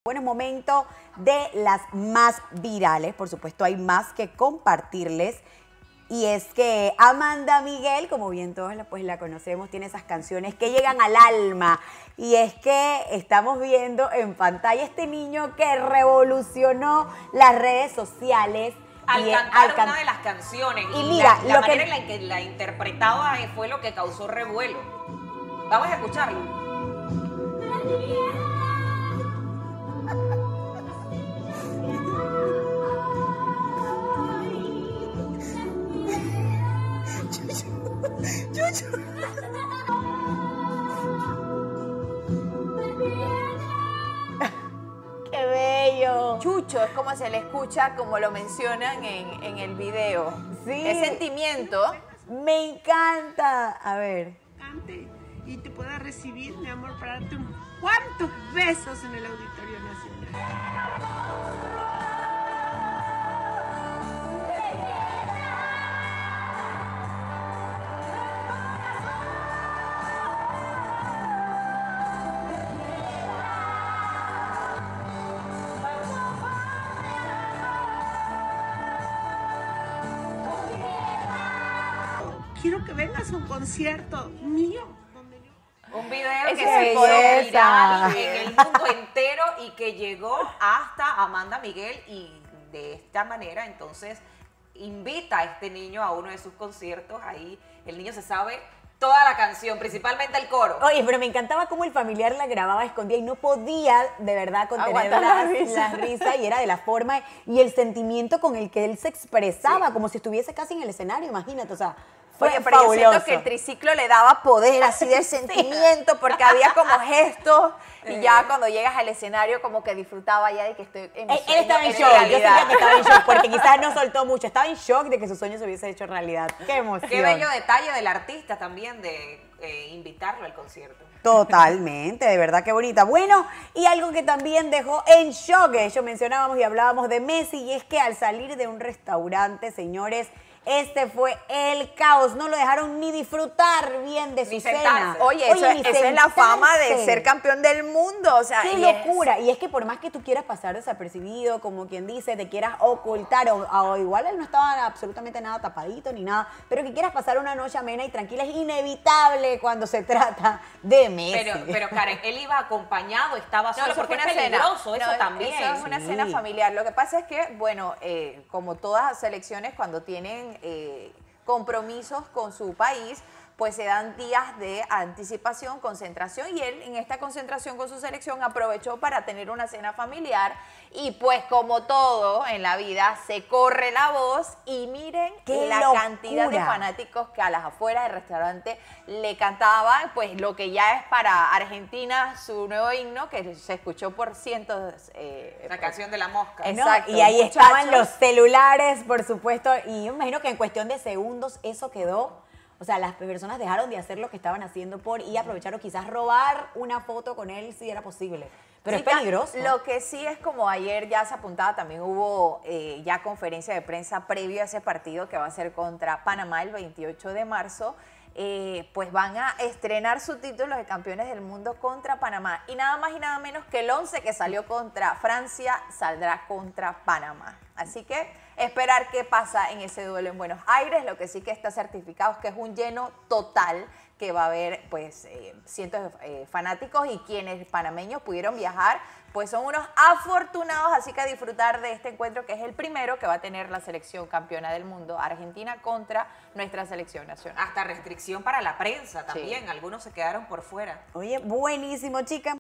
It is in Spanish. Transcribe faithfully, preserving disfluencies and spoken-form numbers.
Bueno, es momento de las más virales. Por supuesto, hay más que compartirles. Y es que Amanda Miguel, como bien todos la, pues, la conocemos, tiene esas canciones que llegan al alma. Y es que estamos viendo en pantalla este niño que revolucionó las redes sociales. Al y cantar al can una de las canciones. Y mira, la, la lo manera que... en la que la interpretaba fue lo que causó revuelo. Vamos a escucharlo. ¡Qué bello! Chucho, es como se le escucha, como lo mencionan en, en el video. Sí. Es sentimiento. Me encanta. A ver. Y te pueda recibir, mi amor, para darte unos cuantos besos en el Auditorio Nacional. Quiero que vengas a un concierto mío. Un video Ese que es se el hizo poder. viral en el mundo entero y que llegó hasta Amanda Miguel, y de esta manera entonces invita a este niño a uno de sus conciertos. Ahí el niño se sabe toda la canción, principalmente el coro. Oye, pero me encantaba cómo el familiar la grababa escondida y no podía de verdad contener Aguantar la, la risa. la risa, y era de la forma y el sentimiento con el que él se expresaba, sí, como si estuviese casi en el escenario, imagínate, o sea, fue Oye, pero fabuloso. yo siento que el triciclo le daba poder así de sentimiento, porque había como gestos, y ya cuando llegas al escenario como que disfrutaba ya de que estoy en mi Él, él sueño, estaba en en shock, yo realidad. sentía que estaba en shock, porque quizás no soltó mucho, estaba en shock de que su sueño se hubiese hecho realidad. ¡Qué emoción! Qué bello detalle del artista también de eh, invitarlo al concierto. Totalmente, de verdad qué bonita. Bueno, y algo que también dejó en shock, yo mencionábamos y hablábamos de Messi, y es que al salir de un restaurante, señores, este fue el caos. No lo dejaron ni disfrutar bien de su Ni cena. sentarse. Oye, eso, ni esa es la fama de sentarse. ser campeón del mundo, o sea, ¡Qué y es- locura! Y es que por más que tú quieras pasar desapercibido, como quien dice, te quieras ocultar, o, o igual él no estaba absolutamente nada tapadito ni nada, pero que quieras pasar una noche amena y tranquila, es inevitable cuando se trata de Messi. Pero, pero Karen, él iba acompañado, estaba No, solo, eso porque fue es una cena. peligroso, eso No, también. Eso es una Sí. cena familiar. Lo que pasa es que, bueno, eh, como todas las selecciones, cuando tienen eh, compromisos con su país, pues se dan días de anticipación, concentración, y él en esta concentración con su selección aprovechó para tener una cena familiar, y pues como todo en la vida se corre la voz, y miren ¡Qué la locura! cantidad de fanáticos que a las afueras del restaurante le cantaban, pues lo que ya es para Argentina su nuevo himno, que se escuchó por cientos. Eh, La canción de la mosca. Es- ¿no? Exacto, Y ahí muchachos. estaban los celulares, por supuesto, y yo me imagino que en cuestión de segundos eso quedó. O sea, las personas dejaron de hacer lo que estaban haciendo por y aprovecharon quizás robar una foto con él si era posible. Pero Sí, es peligroso. Lo que sí es, como ayer ya se apuntaba, también hubo eh, ya conferencia de prensa previo a ese partido que va a ser contra Panamá el veintiocho de marzo. Eh, pues van a estrenar su título de campeones del mundo contra Panamá. Y nada más y nada menos que el once que salió contra Francia saldrá contra Panamá. Así que esperar qué pasa en ese duelo en Buenos Aires. Lo que sí que está certificado es que es un lleno total, que va a haber pues eh, cientos de eh, fanáticos, y quienes panameños pudieron viajar pues son unos afortunados, así que a disfrutar de este encuentro, que es el primero que va a tener la selección campeona del mundo, Argentina contra nuestra selección nacional. Hasta restricción para la prensa también, Sí. algunos se quedaron por fuera. Oye, buenísimo, chica.